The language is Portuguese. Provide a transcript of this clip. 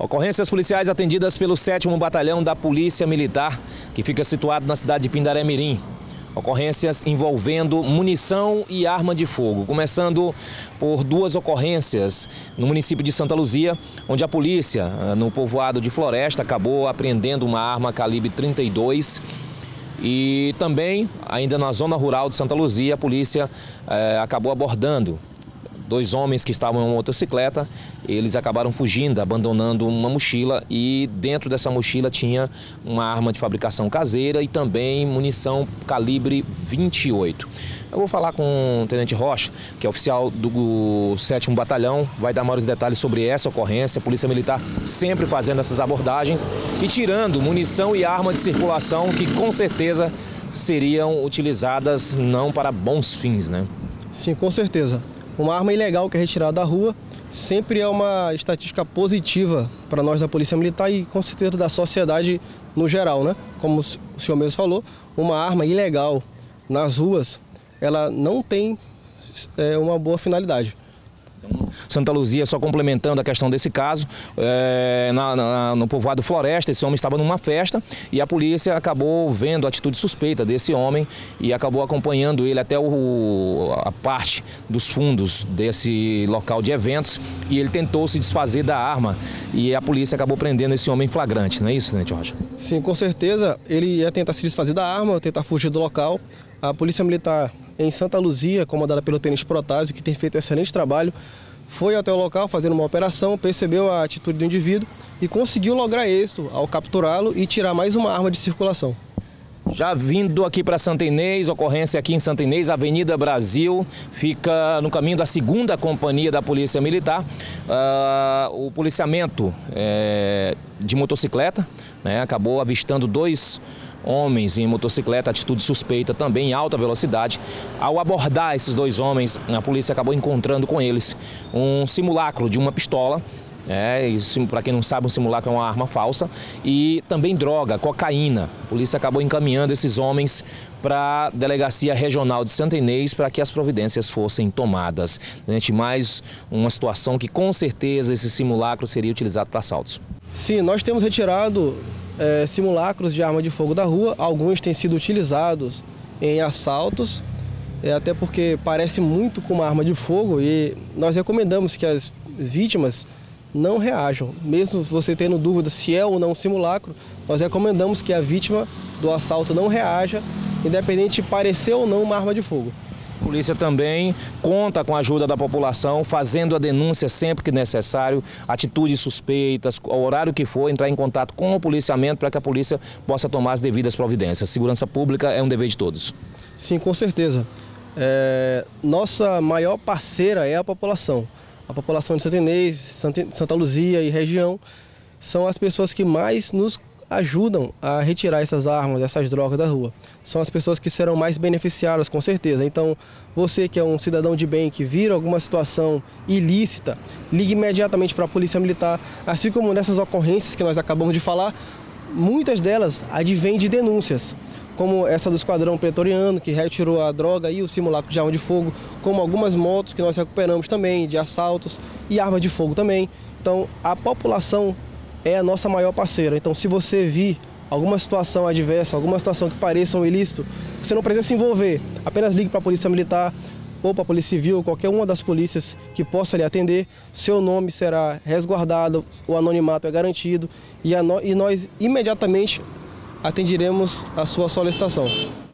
Ocorrências policiais atendidas pelo 7º Batalhão da Polícia Militar, que fica situado na cidade de Pindaré-Mirim. Ocorrências envolvendo munição e arma de fogo, começando por duas ocorrências no município de Santa Luzia, onde a polícia, no povoado de Floresta, acabou apreendendo uma arma calibre 32. E também, ainda na zona rural de Santa Luzia, a polícia acabou abordando dois homens que estavam em uma motocicleta. Eles acabaram fugindo, abandonando uma mochila, e dentro dessa mochila tinha uma arma de fabricação caseira e também munição calibre 28. Eu vou falar com o Tenente Rocha, que é oficial do 7º Batalhão, vai dar maiores detalhes sobre essa ocorrência. A Polícia Militar sempre fazendo essas abordagens e tirando munição e arma de circulação que com certeza seriam utilizadas não para bons fins, né? Sim, com certeza. Uma arma ilegal que é retirada da rua sempre é uma estatística positiva para nós da Polícia Militar e com certeza da sociedade no geral, né? Como o senhor mesmo falou, uma arma ilegal nas ruas, ela não tem uma boa finalidade. Santa Luzia, só complementando a questão desse caso, no povoado Floresta, esse homem estava numa festa e a polícia acabou vendo a atitude suspeita desse homem e acabou acompanhando ele até a parte dos fundos desse local de eventos, e ele tentou se desfazer da arma e a polícia acabou prendendo esse homem em flagrante, não é isso, né, Rocha? Sim, com certeza. Ele ia tentar se desfazer da arma, tentar fugir do local. A Polícia Militar em Santa Luzia, comandada pelo Tenente Protásio, que tem feito um excelente trabalho, foi até o local fazendo uma operação, percebeu a atitude do indivíduo e conseguiu lograr êxito ao capturá-lo e tirar mais uma arma de circulação. Já vindo aqui para Santa Inês, ocorrência aqui em Santa Inês, Avenida Brasil, fica no caminho da 2ª Companhia da Polícia Militar. O policiamento de motocicleta, né, acabou avistando dois homens em motocicleta, atitude suspeita também em alta velocidade. Ao abordar esses dois homens, a polícia acabou encontrando com eles um simulacro de uma pistola. Para quem não sabe, um simulacro é uma arma falsa, e também droga, cocaína. A polícia acabou encaminhando esses homens para a Delegacia Regional de Santa Inês para que as providências fossem tomadas. Mais uma situação que com certeza esse simulacro seria utilizado para assaltos. Sim, nós temos retirado simulacros de arma de fogo da rua. Alguns têm sido utilizados em assaltos, até porque parece muito com uma arma de fogo, e nós recomendamos que as vítimas não reajam. Mesmo você tendo dúvida se é ou não um simulacro, nós recomendamos que a vítima do assalto não reaja, independente de parecer ou não uma arma de fogo. A polícia também conta com a ajuda da população, fazendo a denúncia sempre que necessário, atitudes suspeitas, ao horário que for, entrar em contato com o policiamento para que a polícia possa tomar as devidas providências. Segurança pública é um dever de todos. Sim, com certeza. Nossa maior parceira é a população. A população de Santa Inês, Santa Luzia e região são as pessoas que mais nos ajudam a retirar essas armas, essas drogas da rua. São as pessoas que serão mais beneficiadas, com certeza. Então, você que é um cidadão de bem, que vira alguma situação ilícita, ligue imediatamente para a Polícia Militar. Assim como nessas ocorrências que nós acabamos de falar, muitas delas advêm de denúncias, como essa do Esquadrão Pretoriano, que retirou a droga e o simulacro de arma de fogo, como algumas motos que nós recuperamos também, de assaltos e arma de fogo também. Então, a população é a nossa maior parceira. Então, se você vir alguma situação adversa, alguma situação que pareça um ilícito, você não precisa se envolver. Apenas ligue para a Polícia Militar ou para a Polícia Civil, ou qualquer uma das polícias que possa lhe atender. Seu nome será resguardado, o anonimato é garantido, e nós imediatamente atenderemos a sua solicitação.